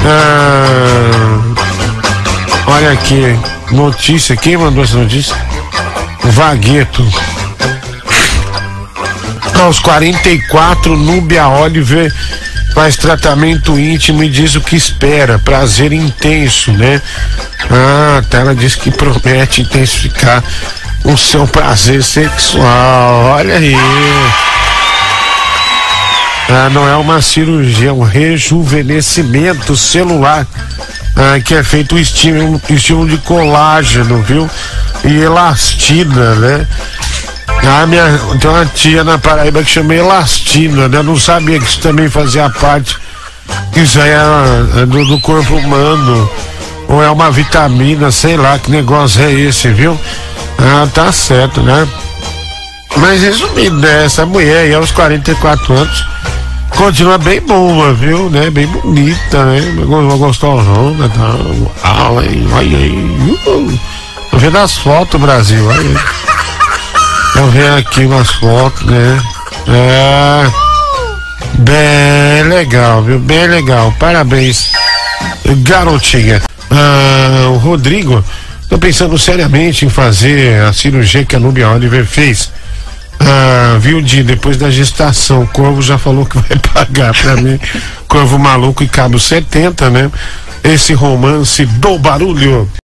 Olha aqui, notícia, quem mandou essa notícia? Vagueto. Aos 44, Núbia Oliver faz tratamento íntimo e diz o que espera, prazer intenso, né? Tá, ela diz que promete intensificar o seu prazer sexual, olha aí. Não é uma cirurgia, é um rejuvenescimento celular, que é feito estilo de colágeno, viu? E elastina, né? Tem uma tia na Paraíba que chama elastina, né? Eu não sabia que isso também fazia parte, que isso aí é do corpo humano, ou é uma vitamina, sei lá que negócio é esse, viu? Tá certo, né? Mas resumindo, né? Essa mulher aí aos 44 anos continua bem boa, viu? Né? Bem bonita, né? Gostosona, tá? Olha aí. Tô vendo as fotos, Brasil, olha aí. Eu vejo aqui umas fotos, né? Bem legal, viu? Bem legal. Parabéns, garotinha. O Rodrigo, tô pensando seriamente em fazer a cirurgia que a Núbia Oliver fez. Viu, depois da gestação, o Corvo já falou que vai pagar pra mim. Corvo maluco e cabo 70, né? Esse romance do barulho.